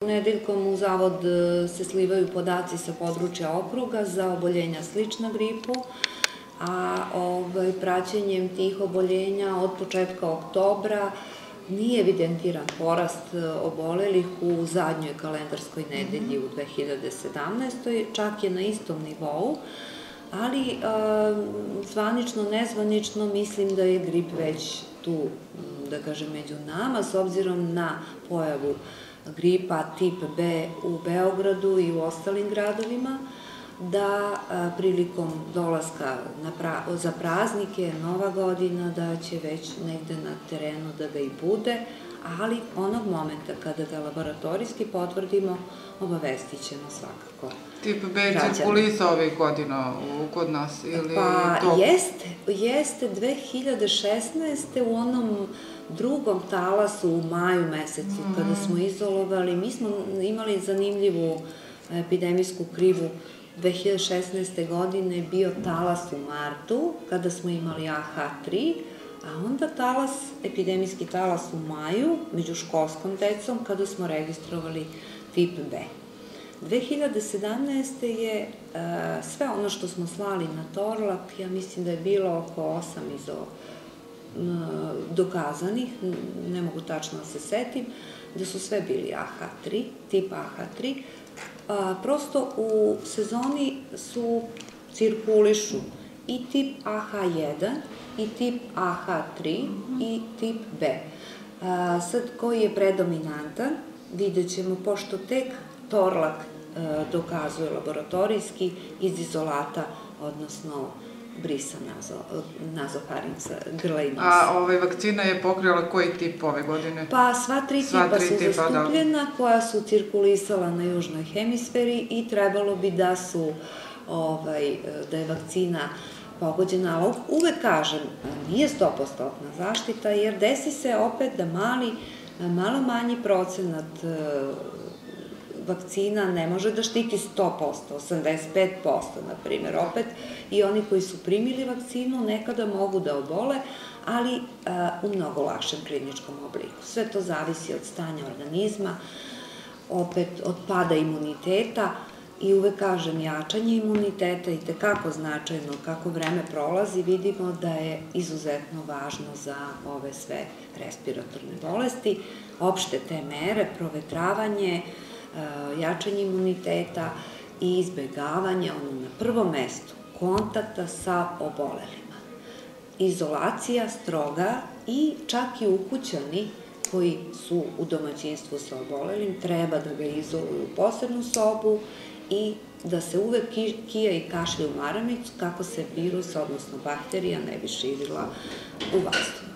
Nedeljkom u Zavod se slivaju podaci sa područja okruga za oboljenja slična gripu, a praćenjem tih oboljenja od početka oktobra nije evidentiran porast obolelih u zadnjoj kalendarskoj nedelji u 2017. Čak je na istom nivou, ali zvanično, nezvanično mislim da je grip već tu, da kažem, među nama, s obzirom na pojavu gripa tip B u Beogradu i u ostalim gradovima, da prilikom dolaska za praznike, Nova godina, da će već negde na terenu da ga i bude, ali onog momenta kada ga laboratorijski potvrdimo, obavestit ćemo svakako. Tip B je cirkulisao ovih godina kod nas? Pa jeste 2016. u onom drugom talasu u maju mesecu, kada smo izolovali, mi smo imali zanimljivu epidemijsku krivu. 2016. godine bio talas u martu, kada smo imali AH3, a onda epidemijski talas u maju, među školskom decom, kada smo registrovali tip B. 2017. je sve ono što smo slali na Torlak, ja mislim da je bilo oko 8 dokazanih, ne mogu tačno da se setim, da su sve bili AH3, tip AH3. Prosto u sezoni cirkulišu i tip AH1, i tip AH3, i tip B. Sad, koji je predominantan, vidjet ćemo, pošto tek Torlak dokazuje laboratorijski iz izolata, odnosno brisa nazofaringsa, grla i nosa. A vakcina je pokrijala koji tip ove godine? Pa sva tri tipa su zastupljena, koja su cirkulisala na južnoj hemisferi i trebalo bi da je vakcina pogođena, ali uvek kažem, nije 100% zaštita, jer desi se opet da malo manji procenat vakcina ne može da štiti 100%, 85%, na primjer. Opet, i oni koji su primili vakcinu nekada mogu da obole, ali u mnogo lakšem kliničkom obliku. Sve to zavisi od stanja organizma, opet od pada imuniteta i uvek kažem, jačanje imuniteta i tekako značajno kako vreme prolazi, vidimo da je izuzetno važno za ove sve respiratorne bolesti. Opšte te mere, provetravanje, jačanje imuniteta i izbegavanje, na prvom mestu, kontakta sa obolelima. Izolacija stroga i čak i ukućani koji su u domaćinstvu sa obolelim treba da ga izoluju u posebnu sobu i da se uvek kija i kašlje u maramicu kako se virus, odnosno bakterija, ne bi širila u vazduhu.